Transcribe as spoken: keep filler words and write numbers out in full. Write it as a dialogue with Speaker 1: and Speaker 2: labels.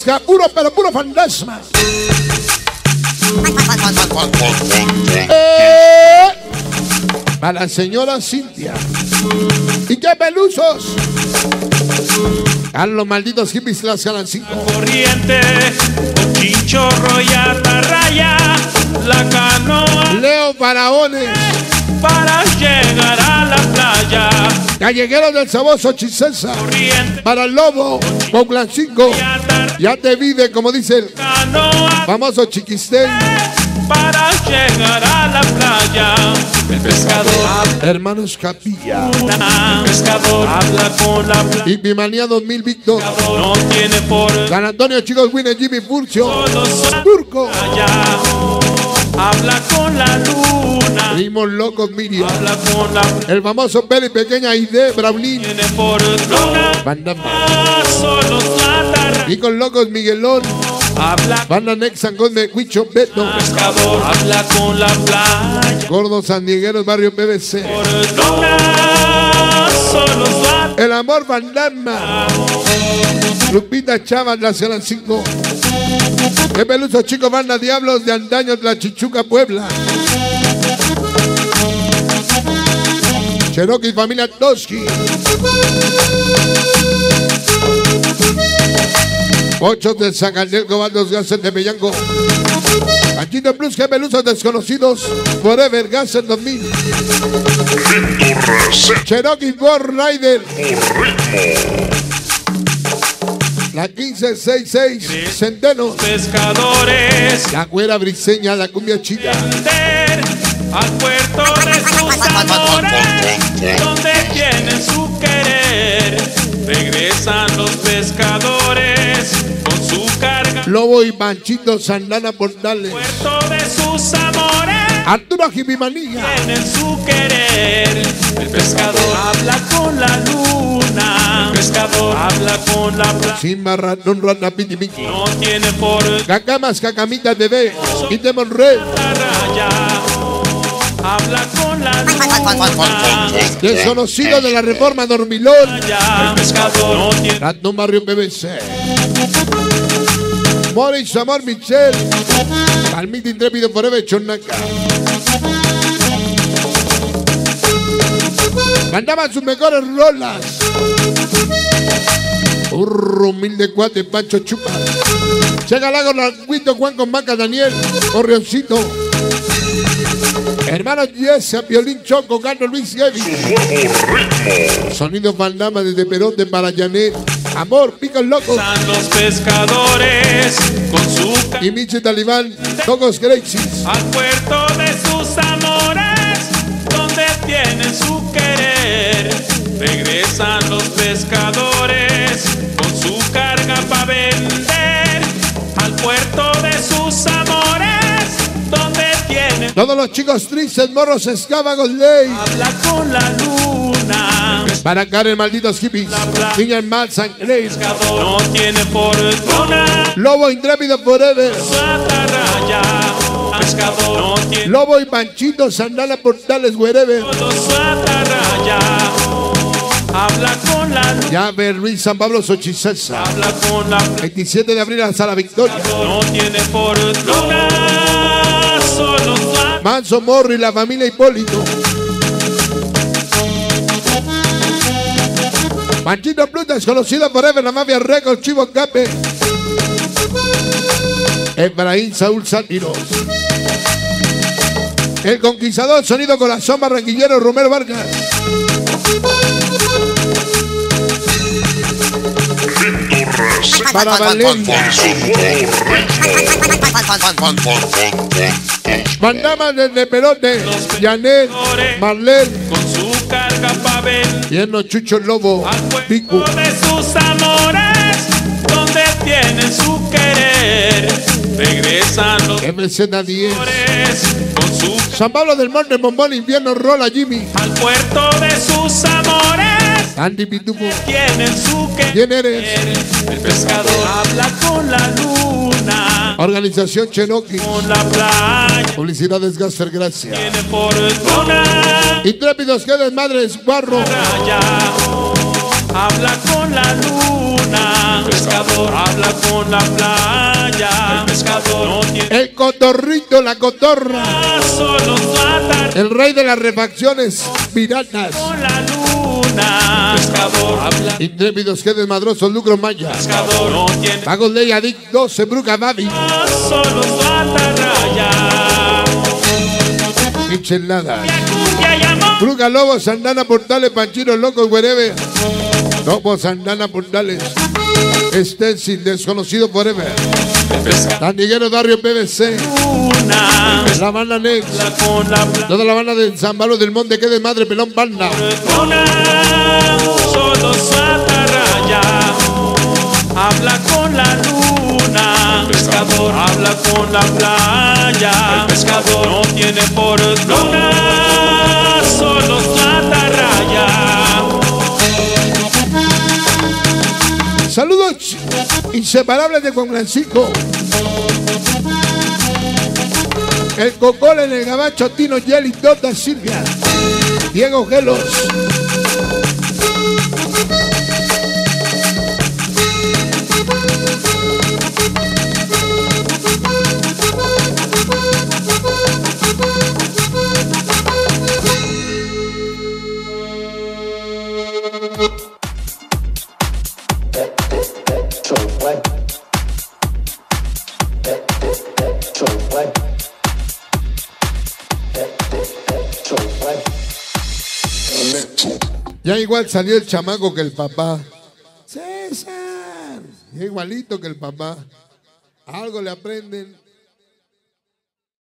Speaker 1: Mosca, puro, pero puro fantasma. Eh, para la señora Cintia. ¿Y qué pelusos? A los malditos hippies las ganan cinco.
Speaker 2: Corriente, con chinchorro y atarraya, la canoa.
Speaker 1: Leo Faraones.
Speaker 2: Para llegar a la playa.
Speaker 1: Gallegueros del Saboso Chisesa.
Speaker 2: Corriente.
Speaker 1: Para el Lobo, Poplancinco. Ya te vive, como dice el
Speaker 2: Canoa.
Speaker 1: famoso Chiquistén.
Speaker 2: Para llegar a la playa. El pescador.
Speaker 1: Hermanos Capilla.
Speaker 2: El pescador habla con la playa.
Speaker 1: Hipimanía dos mil Víctor.
Speaker 2: No tiene por.
Speaker 1: San Antonio, chicos, Winner, Jimmy Furcio.
Speaker 2: Solo
Speaker 1: Turco.
Speaker 2: allá. Habla con la luna.
Speaker 1: Ritmos locos, Miriam.
Speaker 2: Habla con la.
Speaker 1: El famoso Peli Pequeña Aide, Braulín.
Speaker 2: Tiene por luna.
Speaker 1: Bandama.
Speaker 2: Solo atarraya.
Speaker 1: Y con locos, Miguelón.
Speaker 2: Habla.
Speaker 1: Banda Nexangón de Huicho Beto.
Speaker 2: Pescador habla con la playa.
Speaker 1: Gordos Sandigueros, Barrio P V C.
Speaker 2: Por luna. Solo atarraya.
Speaker 1: El amor Bandama. Lupita Chavas, la Ciudad cinco. Qué peluso, chicos, banda Diablos de Andaño, la Chichuca, Puebla. Cherokee, familia Toski. Ocho de Zacandel, Cobaldos, Gases de Mellango. Panchito Plus, qué pelusos desconocidos. Forever, Gases dos mil. Cherokee, Born Rider. La quince sesenta y seis, Centeno.
Speaker 2: Pescadores.
Speaker 1: La güera briseña, la cumbia chica.
Speaker 2: Tender al puerto de sus amores, donde tienen su querer. Regresan los pescadores con su carga.
Speaker 1: Lobo y Panchito, Sandana Portales.
Speaker 2: Puerto de sus amores.
Speaker 1: Arturo Jipimanilla.
Speaker 2: Tienen su querer. El pescador habla con la luna. El pescador habla con la playa.
Speaker 1: Simba, ratón, rata, piti, piti.
Speaker 2: No tiene por
Speaker 1: Cacamas, cacamitas, bebé. Y de Monrey.
Speaker 2: raya. Habla con la luna.
Speaker 1: Desconocido de la Reforma, Dormilón.
Speaker 2: El pescador no tiene.
Speaker 1: Ratón, Barrio P V C. Morris, Amor, Michelle. Palmita, Intrépido, Forever, Chonaca. Mandaban sus mejores rolas. Urro, humilde cuate, Pancho Chupa. Llega Lago, Languito, Juan con Maca, Daniel, Corrioncito. Hermano Yesa, Violín Choco, Carlos Luis Gevi. Sonido Bandama desde Perón de Parayanet. Amor, Picos Locos.
Speaker 2: Están los pescadores con su
Speaker 1: Y Michi Talibán, Tocos Gracies.
Speaker 2: al puerto de sus amores, donde tienen su querer. Regresan los pescadores con su carga para vender. Al puerto de sus amores, donde tienen.
Speaker 1: Todos los chicos tristes, morros, escábagos, ley.
Speaker 2: Habla con la luna.
Speaker 1: Para Karen, malditos hippies. Niña en mal, sangre.
Speaker 2: Pescador no tiene fortuna.
Speaker 1: Lobo intrépido forever.
Speaker 2: Su atarraya. Pescador no tiene.
Speaker 1: Lobo y Panchito, Sandala Portales, wherever.
Speaker 2: Todo su atarraya. Habla con la luna.
Speaker 1: Ya ver Luis San Pablo Xochicesa.
Speaker 2: Habla con la
Speaker 1: veintisiete de abril hasta la Victoria.
Speaker 2: no tiene fortuna. Solo su atarraya.
Speaker 1: Manso Morro y la familia Hipólito. Panchito Pluta, desconocido forever, la mafia Records, Chivo Cape. Efraín Saúl Sátiros. El Conquistador, sonido corazón barranquillero, Romero Vargas. Para Valencia. Mandama desde Perote, Janet, Marlene.
Speaker 2: Con su carga pa' vender.
Speaker 1: Tierno Chucho Lobo,
Speaker 2: Al puerto
Speaker 1: Pico.
Speaker 2: de sus amores, donde tienen su querer. Regresan los
Speaker 1: M Z diez.
Speaker 2: amores con su
Speaker 1: San Pablo del Monte, Bombón, Invierno, Rola, Jimmy.
Speaker 2: al puerto de sus amores.
Speaker 1: Andy Pitufo.
Speaker 2: Tienen su querer.
Speaker 1: ¿Quién eres?
Speaker 2: El pescador habla con la luna.
Speaker 1: Organización Cherokee.
Speaker 2: Con la playa.
Speaker 1: Publicidades Gaster, gracias.
Speaker 2: Tiene fortuna.
Speaker 1: Intrépidos, que desmadres, Guarro.
Speaker 2: Raya. Habla con la luna. luna, pescador, habla con la playa, el pescador no tiene.
Speaker 1: El cotorrito, la cotorra,
Speaker 2: solo su atar.
Speaker 1: El rey de las refacciones piratas.
Speaker 2: Con la luna, pescador, habla.
Speaker 1: Intrépidos, que desmadrosos, lucro maya.
Speaker 2: Pescador no tiene.
Speaker 1: Pagos ley, adic, doce, bruca, babi.
Speaker 2: Solo su atarraya.
Speaker 1: Micheladas. Bruca, lobo, sandana, portales, panchinos, locos, wherever. Lobo, sandana, portales. Stencil, desconocido forever. Taniguero, Barrio P V C.
Speaker 2: Una,
Speaker 1: la banda Nex.
Speaker 2: Con la
Speaker 1: toda la banda de San Pablo del Monte, que de madre, pelón, banda.
Speaker 2: Una, solo su atarraya. Habla con la luna, pescador, habla con la playa. El pescador no tiene por luna, solo su atarraya.
Speaker 1: Saludos inseparables de Juan Francisco. El Cocol en el Gabacho, Tino Yeli, Dota Silvia, Diego Gelos. Ya igual salió el chamaco que el papá. César, ya igualito que el papá. Algo le aprenden.